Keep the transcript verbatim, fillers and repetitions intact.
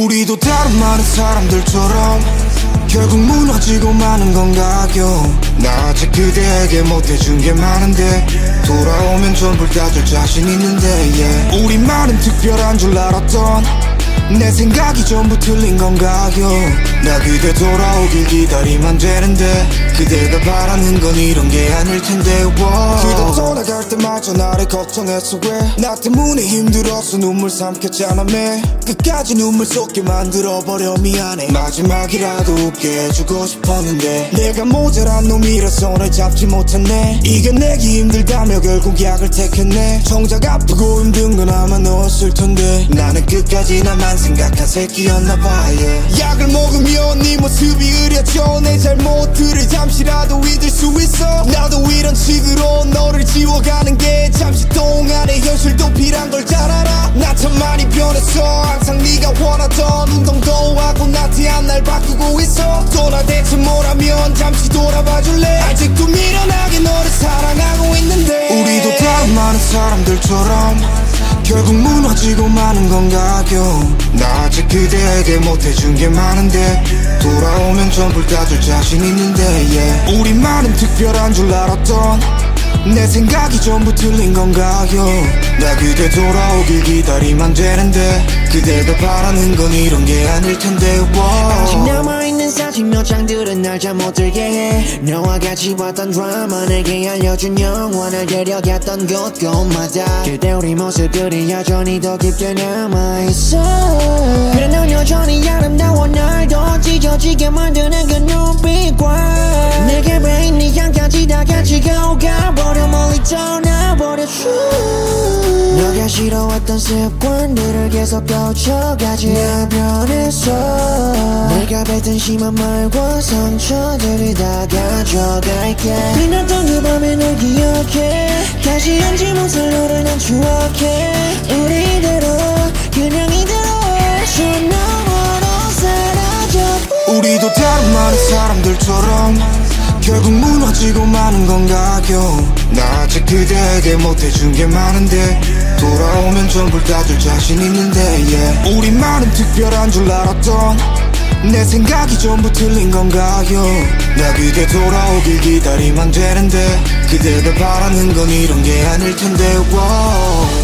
우리도 다른 많은 사람들처럼 결국 무너지고 마는 건가요? 나 아직 그대에게 못해준 게 많은데 돌아오면 전부 다 줄 자신 있는데 yeah. 우리만은 특별한 줄 알았던 내 생각이 전부 틀린 건가요? 나 그대 돌아오길 기다리면 되는데 그대가 바라는 건 이런 게 아닐 텐데 wow. 그대 떠나갈 때마저 나를 걱정했어 왜 나 때문에 힘들어서 눈물 삼켰잖아 매 끝까지 눈물 쏟게 만들어버려 미안해 마지막이라도 웃게 해주고 싶었는데 내가 모자란 놈이라서 널 잡지 못했네 이겨내기 힘들다며 결국 약을 택했네 정작 아프고 힘든 건 아마 너였을 텐데 나는 끝까지 나만 생각한 새끼였나봐 yeah. 약을 먹으면 네 모습이 흐려져 내 잘못들을 잠시라도 잊을 수 있어 나도 이런 식으로 너를 지워가는 게 잠시 동안의 현실도 필요한 걸 잘 알아 나 참 많이 변했어 항상 네가 원하던 운동도 하고 나태한 날 바꾸고 있어 또 나 대체 뭐라면 잠시 돌아봐줄래 아직도 미련하게 너를 사랑하고 있는데 우리도 다른 많은 사람들처럼 결국 무너지고 마는 건가요? 나 아직 그대에게 못해준 게 많은데 돌아오면 전부 다 줄 자신 있는데 yeah. 우리만은 특별한 줄 알았던 내 생각이 전부 틀린 건가요? 나 그대 돌아오길 기다리면 되는데 그대가 바라는 건 이런 게 아닐 텐데 wow. 아직 남아있는 사진 몇 장들은 날 잠 못 들게 해 너와 같이 봤던 드라마 내게 알려준 영화를 데려갔던 곳곳마다 그때 우리 모습들이 여전히 더 깊게 남아있어 그래 넌 여전히 아름다워 날 더 찢어지게 만드는 그 눈빛과 내게 베인 네 향까지 다 같이 가버려 멀리 떠나버렸어 너가 싫어했던 습관들을 계속 고쳐가지 나 변했어 내가 뱉은 심한 말과 상처들을 다 가져갈게 빛났던 그 밤에 널 기억해 다시 앉지 못할 너를 난 추억해 우리대로 그냥 이대로 저 너머로 사라져 우리도 다른 많은 사람들처럼 결국 무너지고 마는 건가요? 나 아직 그대에게 못해준 게 많은데 돌아오면 전부 다 줄 자신 있는데 yeah. 우리만은 특별한 줄 알았던 내 생각이 전부 틀린 건가요? 나 그대 돌아오길 기다리면 되는데 그대가 바라는 건 이런 게 아닐 텐데 wow.